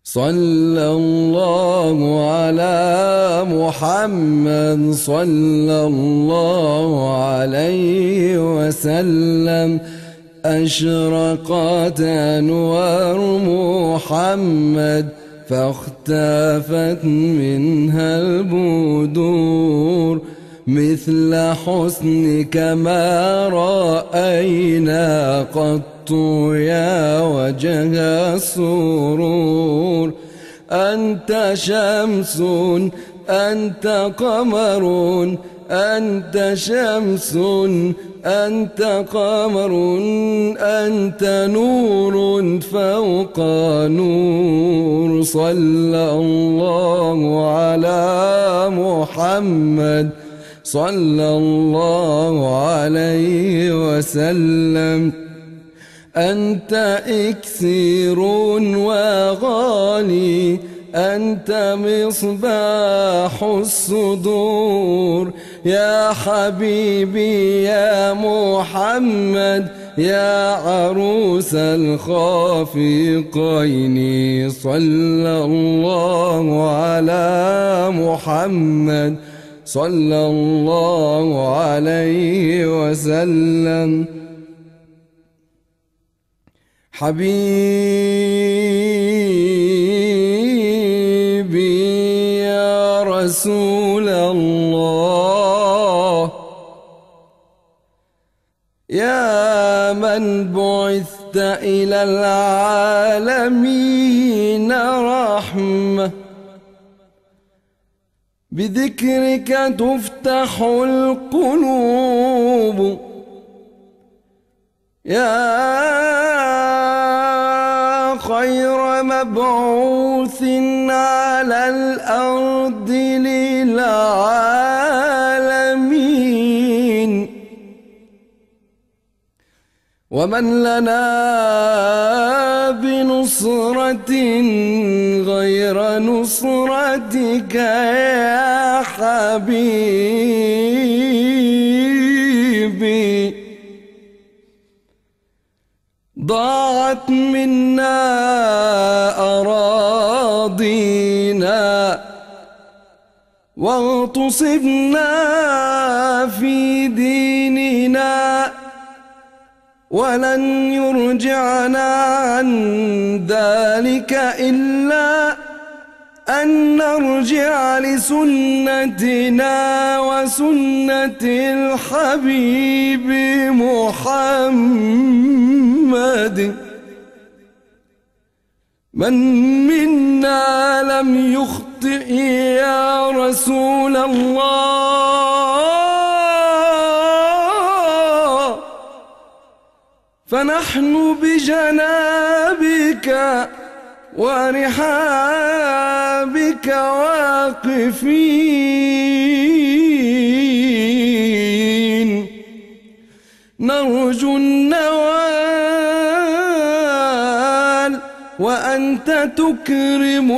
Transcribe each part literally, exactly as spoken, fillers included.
صلى الله على محمد صلى الله عليه وسلم. أشرقت أنوار محمد فاختفت منها البدور، مثل حسنك ما رأينا قط يا وجه السرور. أنت شمس أنت قمر، أنت شمس أنت قمر، أنت نور فوق نور. صلى الله على محمد صلى الله عليه وسلم. أنت إكسير وغالي، أنت مصباح الصدور. يا حبيبي يا محمد يا عروس الخافقين. صلى الله على محمد صلى الله عليه وسلم. حبيبي يا رسول الله، يا من بعثت إلى العالمين رحمة، بذكرك تفتح القلوب. يا خير مبعوث على الأرض للعالمين، ومن لنا بنصرة غير نصرتك يا حبيبي. ضاعت منا أراضينا واغتصبنا في ديننا، ولن يرجعنا عن ذلك إلا أن نرجع لسنتنا وسنة الحبيب محمد. من منا لم يخطئ يا رسول الله، فنحن بجنابك ورحابك واقفين، نرجو النوال وأنت تكرم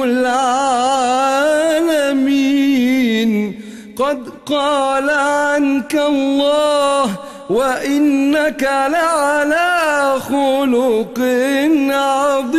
العالمين. قد قال عنك الله وإنك لعلى خلق عظيم.